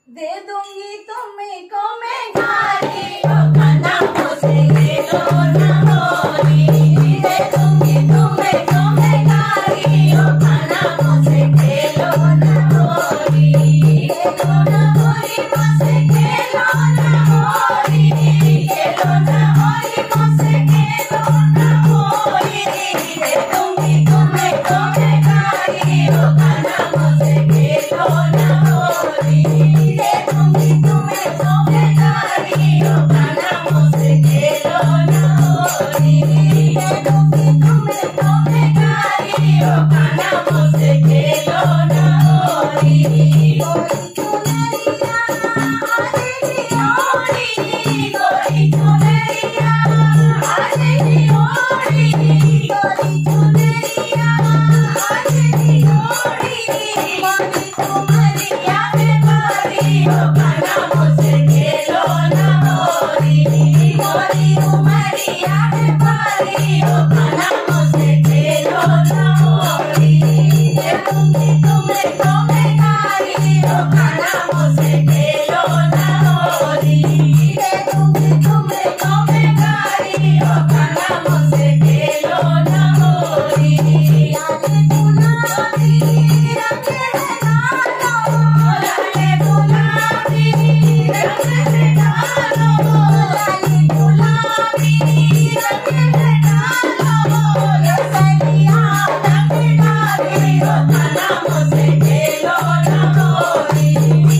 दे दूंगी तुमको मैं गाली खाना मुझसे खेलो ना होली। दे दूंगी तुमको मैं गाली खाना मुझसे खेलो ना होली। खेलो ना होली मुझसे खेलो ना होली। खेलो ना होली मुझसे खेलो ना होली। दे दूंगी तुमको मैं गाली खाना मुझसे खेलो ना होली। दे दूंगी तुमको मैं गाली खाना मुझसे खेलो ना होली। दे दूंगी तुमको मैं गाली खाना मुझसे खेलो ना होली। गोरी चुनरिया आज की होली। गोरी चुनरिया आज की होली। गोरी चुनरिया आज की होली। गोरी चुनरिया में गाली खाना मुझसे खेलो ना होली। गोरी उमरिया में गाली खाना मुझसे खेलो ना होली। दे दूंगी तुमको मैं गाली खाना मुझसे खेलो ना होली। दे दूंगी तुमको मैं गाली खाना मुझसे खेलो ना होली। लाले गुलाबी रंग है डालो। लाले गुलाबी रंग है डालो। लाले गुलाबी रंग है डालो। रसलिया रंग डाली खाना मुझसे खेलो ना होली।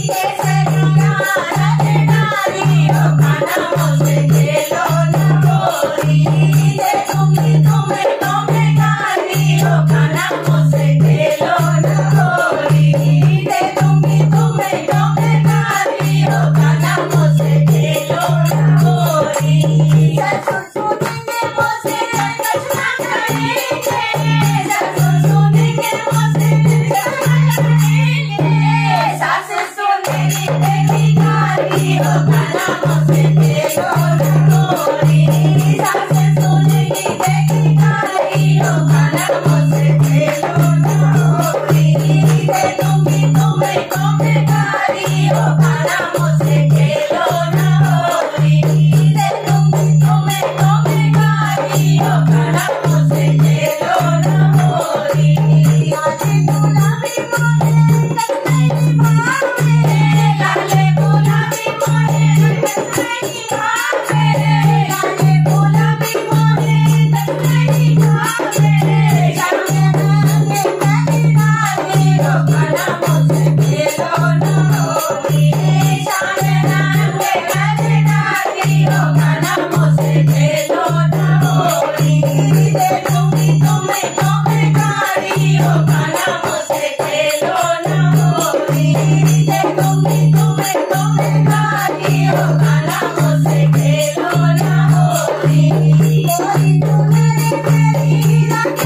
केसरिया रंग डाली खाना मुझसे खेलो ना होली। दे दूंगी तुमको मैं गाली खाना मुझसे खेलो ना होली। दे दूंगी तुमको मैं गाली खाना मुझसे खेलो ना होली। सरसों सुनेंगे मुझसे रचना करेंगे। सरसों सुनेंगे मुझसे रचना करेंगे। सास सुनेंगी तेरी गाली खाना मुझसे खेलो ना होली। सास सुनेंगी तेरी गाली खाना मुझसे खेलो ना होली। दे दूंगी तुमको मैं गाली खाना मुझसे खेलो ना होली। दे दूंगी तुमको मैं गाली खाना मुझसे खेलो ना होली। लाले गुलाबी मोहे कश्मीरी भावे। लाले गुलाबी मोहे कश्मीरी भावे। लाले गुलाबी मोहे कश्मीरी भावे। शामे रंग तेरी डाली खाना मुझसे खेलो ना होली। शामे रंग तेरी डाली खाना मुझसे खेलो ना होली। दे दूंगी तुमको मैं गाली खाना मुझसे खेलो ना होली। दे दूंगी तुमको मैं गाली खाना मुझसे खेलो ना होली। गोरी चुनरी मेरी रंग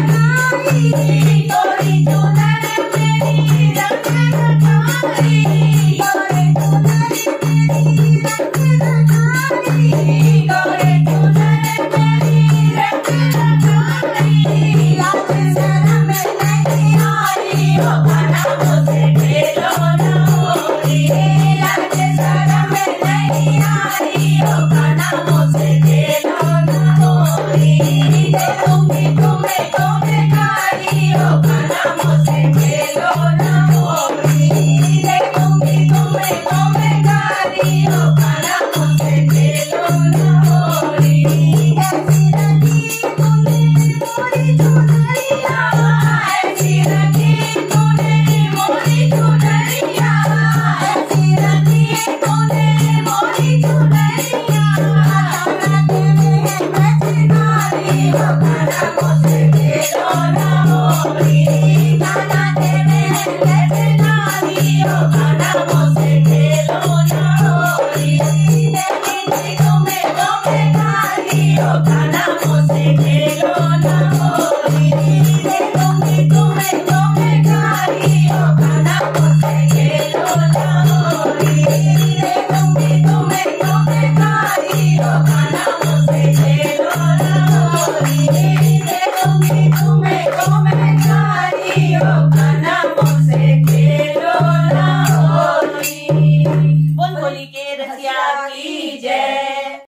लगाई। गोरी चुनरी मेरी रंग लगाई। गोरी चुनरी मेरी रंग लगाई। गोरी चुनरी मेरी रंग लगाई। लाज शर्म नहीं आई खाना मुझसे खेलो ना होली। लाज शर्म नहीं आई खाना मुझसे खेलो ना होली। दे दूंगी तुमको मैं गाली खाना मुझसे खेलो ना होली। दे दूंगी तुमको मैं गाली खाना मुझसे खेलो ना होली। ऐसी रंगी तूने मोरी चुनरिया। ऐसी रंगी तूने मोरी चुनरिया। ऐसी रंगी तूने मोरी चुनरिया। खाना तेरे रचनारी खाना मुझसे खेलो ना होली। खाना तेरे रचनारी खाना मुझसे खेलो ना होली। दे दूंगी तुमको मैं गाली खाना मुझसे खेलो ना होली। दे दूंगी तुमको मैं गाली खाना मुझसे खेलो ना होली। दे दूंगी तुमको मैं गाली खाना मुझसे खेलो ना होली। दे दूंगी तुमको मैं गाली खाना मुझसे खेलो ना होली। मैया की जय।